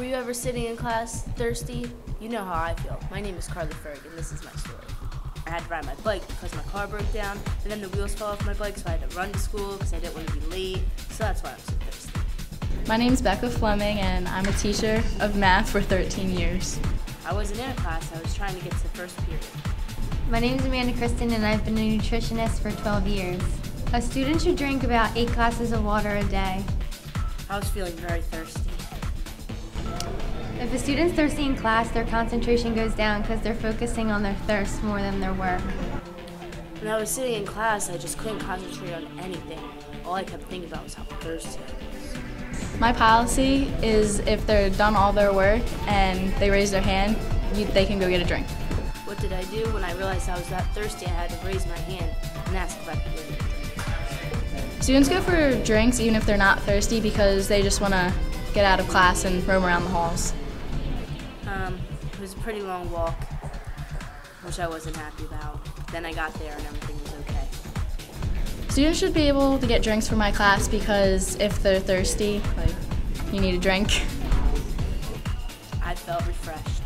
Were you ever sitting in class thirsty? You know how I feel. My name is Carly Ferg, and this is my story. I had to ride my bike because my car broke down, and then the wheels fell off my bike, so I had to run to school because I didn't want to be late, so that's why I'm so thirsty. My name's Becca Flemming, and I'm a teacher of math for 13 years. I wasn't in a class, I was trying to get to the first period. My name is Amanda Kristen, and I've been a nutritionist for 12 years. A student should drink about 8 glasses of water a day. I was feeling very thirsty. If a student's thirsty in class, their concentration goes down because they're focusing on their thirst more than their work. When I was sitting in class, I just couldn't concentrate on anything. All I kept thinking about was how thirsty I was. My policy is if they're done all their work and they raise their hand, they can go get a drink. What did I do? When I realized I was that thirsty, I had to raise my hand and ask if I could get a drink. Students go for drinks even if they're not thirsty because they just want to get out of class and roam around the halls. It was a pretty long walk, which I wasn't happy about. Then I got there and everything was okay. Students should be able to get drinks for my class because if they're thirsty, you need a drink. I felt refreshed.